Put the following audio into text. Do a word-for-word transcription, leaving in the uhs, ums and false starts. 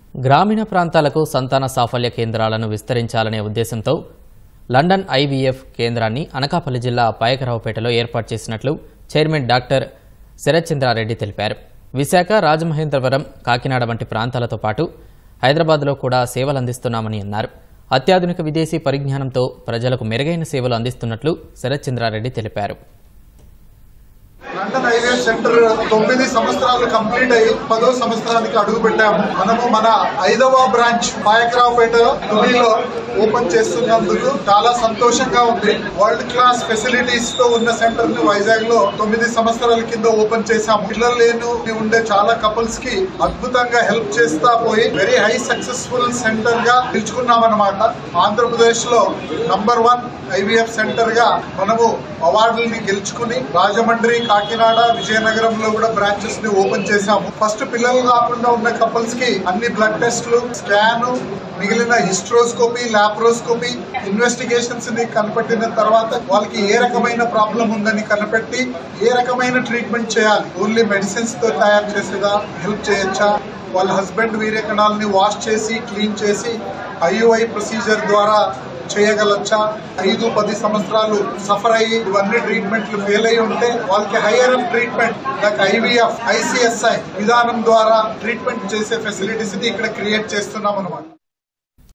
గ్రామీణ ప్రాంతాలకు సంతాన సాఫల్య కేంద్రాలను విస్తరించాలనే ఉద్దేశంతో లండన్ ఐవీఎఫ్ కేంద్రాన్ని అనకాపల్లి జిల్లా పాయకరావుపేటలో ఏర్పాటు చేసినట్లు చైర్మన్ డాక్టర్ శరత్చంద్రారెడ్డి తెలిపారు. విశాఖ, రాజమహేంద్రవరం, కాకినాడ వంటి ప్రాంతాలతో పాటు హైదరాబాద్లో కూడా సేవలు అందిస్తున్నామని అన్నారు. అత్యాధునిక విదేశీ పరిజ్ఞానంతో ప్రజలకు మెరుగైన సేవలు అందిస్తున్నట్లు శరత్చంద్రారెడ్డి తెలిపారు. లండన్ ఐవీఎఫ్ సెంటర్ తొమ్మిది సంవత్సరాలు కంప్లీట్ అయ్యి పదో సంవత్సరానికి అడుగు పెట్టాము. మనము మన ఐదవ బ్రాంచ్ పాయకరావుపేట ఢిల్లీలో ఓపెన్ చేస్తున్నందుకు చాలా సంతోషంగా ఉంది. వరల్డ్ క్లాస్ ఫెసిలిటీస్ తో ఉన్న సెంటర్ ని వైజాగ్ లో తొమ్మిది సంవత్సరాల కింద ఓపెన్ చేశాము. పిల్లలు లేని ఉండే చాలా కపుల్స్ కి అద్భుతంగా హెల్ప్ చేస్తా పోయి వెరీ హై సక్సెస్ఫుల్ సెంటర్ గా నిలుచుకున్నాం అన్నమాట. ఆంధ్రప్రదేశ్ లో నంబర్ వన్ ఐవీఎఫ్ సెంటర్ గా మనము అవార్డుల్ని గెలుచుకుని రాజమండ్రి, కాకినాడ, విజయనగరంలో కూడా బ్రాంచెస్ ని ఓపెన్ చేశాము. ఫస్ట్ పిల్లలు కాకుండా ఉన్న కపుల్స్ కి అన్ని బ్లడ్ టెస్టులు, స్కాన్, మిగిలిన హిస్ట్రోస్కోపీ, లాప్రోస్కోపీ ఇన్వెస్టిగేషన్స్ ని కనిపెట్టిన తర్వాత వాళ్ళకి ఏ రకమైన ప్రాబ్లం ఉందని కనిపెట్టి ఏ రకమైన ట్రీట్మెంట్ చేయాలి, ఓన్లీ మెడిసిన్స్ తో తయారు చేసేదా, హెల్ప్ చేయొచ్చా, వాళ్ళ హస్బెండ్ వీర్యకణాలని వాష్ చేసి క్లీన్ చేసి ఐయుఐ ప్రొసీజర్ ద్వారా చేయగలచ్చా, ఐదు పది సంవత్సరాలు సఫర్ అయ్యి ఇవన్నీ ట్రీట్మెంట్లు ఫెయిల్ అయ్యి ఉంటే వాళ్ళకి higher up treatment like IVF, ICSI విధానం ద్వారా ట్రీట్మెంట్ చేసే ఫెసిలిటీస్ ని ఇక్కడ క్రియేట్ చేస్తున్నాం అన్నమాట.